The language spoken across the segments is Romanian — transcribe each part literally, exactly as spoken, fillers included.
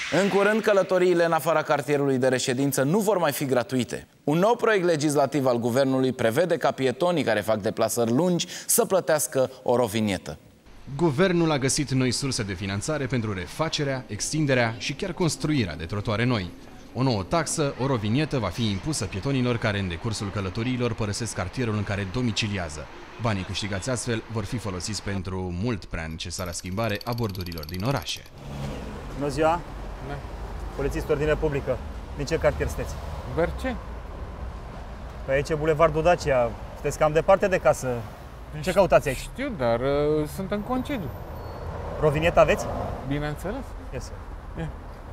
În curând, călătoriile în afara cartierului de reședință nu vor mai fi gratuite. Un nou proiect legislativ al guvernului prevede ca pietonii care fac deplasări lungi să plătească o rovinietă. Guvernul a găsit noi surse de finanțare pentru refacerea, extinderea și chiar construirea de trotuare noi. O nouă taxă, o rovinietă, va fi impusă pietonilor care în decursul călătoriilor părăsesc cartierul în care domiciliază. Banii câștigați astfel vor fi folosiți pentru mult prea necesara schimbare a bordurilor din orașe. Bună ziua! Da. Polițist ordine publică. Din ce cartier sunteți? Berce? Pe aici e Bulevardul Dacia. Sunteți cam departe de casă. Ce căutați aici? Știu, dar uh, sunt în concediu. Rovinietă aveți? Bineînțeles. Yes. Yeah.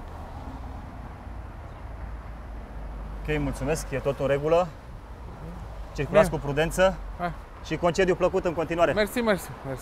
Ok, mulțumesc. E tot în regulă. Circulați Bine. cu prudență Ah. și concediu plăcut în continuare. Mersi, mersi, mersi.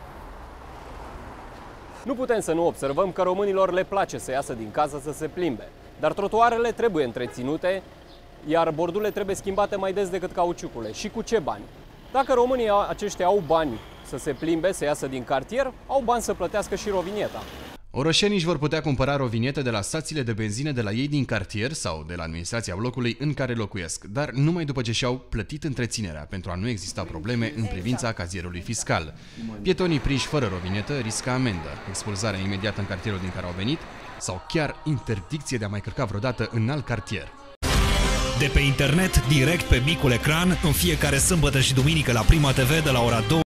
Nu putem să nu observăm că românilor le place să iasă din casă să se plimbe, dar trotuarele trebuie întreținute, iar bordurile trebuie schimbate mai des decât cauciucurile. Și cu ce bani? Dacă românii aceștia au bani să se plimbe, să iasă din cartier, au bani să plătească și rovinieta. Orășenii își vor putea cumpăra rovinete de la stațiile de benzină de la ei din cartier sau de la administrația blocului în care locuiesc, dar numai după ce și-au plătit întreținerea, pentru a nu exista probleme în privința cazierului fiscal. Pietonii prinși fără rovinetă riscă amendă, expulzarea imediată în cartierul din care au venit sau chiar interdicție de a mai cărca vreodată în alt cartier. De pe internet, direct pe micul ecran, în fiecare sâmbătă și duminică la Prima T V de la ora două.